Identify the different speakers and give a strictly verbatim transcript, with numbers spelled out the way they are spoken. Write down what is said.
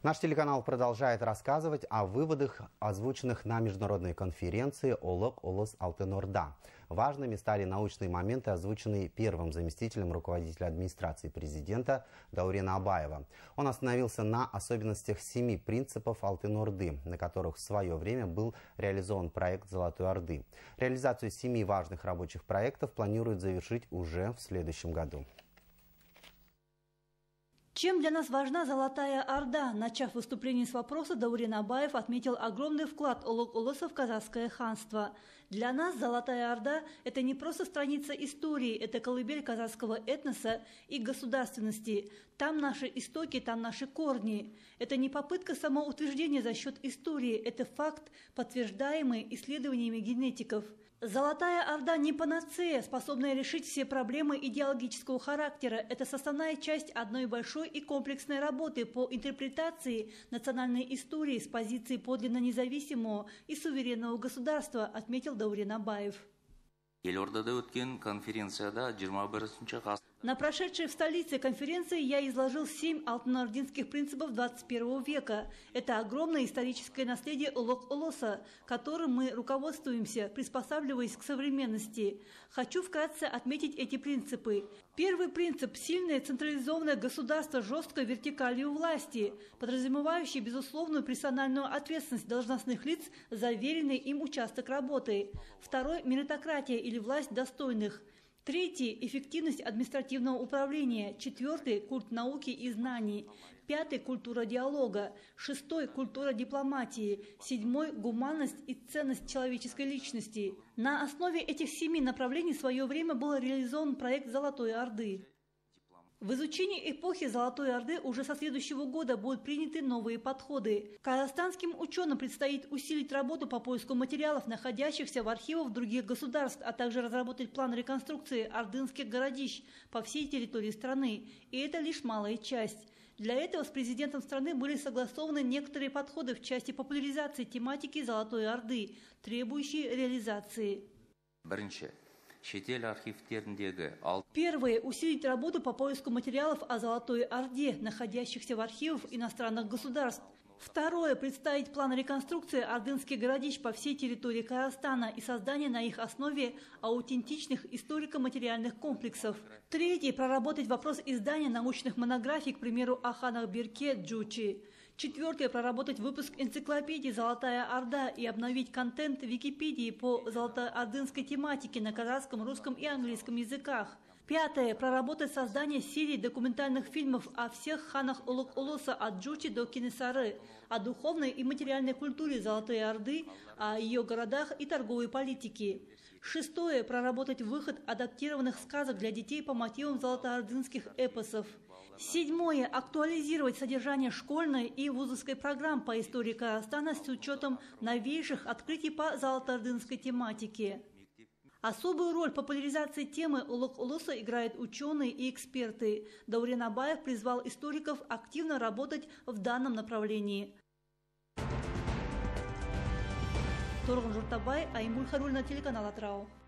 Speaker 1: Наш телеканал продолжает рассказывать о выводах, озвученных на международной конференции «Олок Олос Алтын Орда». Важными стали научные моменты, озвученные первым заместителем руководителя администрации президента Даурена Абаева. Он остановился на особенностях семи принципов Алтын Орды, на которых в свое время был реализован проект Золотой Орды. Реализацию семи важных рабочих проектов планируют завершить уже в следующем году.
Speaker 2: Чем для нас важна Золотая Орда? Начав выступление с вопроса, Даурен Абаев отметил огромный вклад Олок Олоса в казахское ханство. Для нас Золотая Орда – это не просто страница истории, это колыбель казахского этноса и государственности. Там наши истоки, там наши корни. Это не попытка самоутверждения за счет истории, это факт, подтверждаемый исследованиями генетиков. Золотая Орда не панацея, способная решить все проблемы идеологического характера. Это составная часть одной большой и комплексной работы по интерпретации национальной истории с позиции подлинно независимого и суверенного государства, отметил Даурен Абаев. На прошедшей в столице конференции я изложил семь алтынординских принципов двадцать первого века. Это огромное историческое наследие Олок Олоса, которым мы руководствуемся, приспосабливаясь к современности. Хочу вкратце отметить эти принципы. Первый принцип – сильное централизованное государство с жесткой вертикалью власти, подразумевающий безусловную персональную ответственность должностных лиц за веренный им участок работы. Второй – меритократия или власть достойных. Третий – эффективность административного управления. Четвертый – культ науки и знаний. Пятый – культура диалога. Шестой – культура дипломатии. Седьмой – гуманность и ценность человеческой личности. На основе этих семи направлений в свое время был реализован проект Золотой Орды. В изучении эпохи Золотой Орды уже со следующего года будут приняты новые подходы. Казахстанским ученым предстоит усилить работу по поиску материалов, находящихся в архивах других государств, а также разработать план реконструкции ордынских городищ по всей территории страны. И это лишь малая часть. Для этого с президентом страны были согласованы некоторые подходы в части популяризации тематики Золотой Орды, требующие реализации. Первое – усилить работу по поиску материалов о Золотой Орде, находящихся в архивах иностранных государств. Второе – представить план реконструкции ордынских городищ по всей территории Казахстана и создания на их основе аутентичных историко-материальных комплексов. Третье – проработать вопрос издания научных монографий, к примеру, о ханах Берке, Джучи. Четвертое – проработать выпуск энциклопедии «Золотая Орда» и обновить контент Википедии по золотоордынской тематике на казахском, русском и английском языках. Пятое – проработать создание серии документальных фильмов о всех ханах Олок Олоса от Джучи до Кенесары, о духовной и материальной культуре Золотой Орды, о ее городах и торговой политике. Шестое – проработать выход адаптированных сказок для детей по мотивам золотоордынских эпосов. Седьмое – актуализировать содержание школьной и вузовской программ по истории Казахстана с учетом новейших открытий по золотоордынской тематике. Особую роль в популяризации темы Олок Олоса играют ученые и эксперты. Даурен Абаев призвал историков активно работать в данном направлении. Торгун Журтабай, Аймуль Харульна, телеканал Атрау.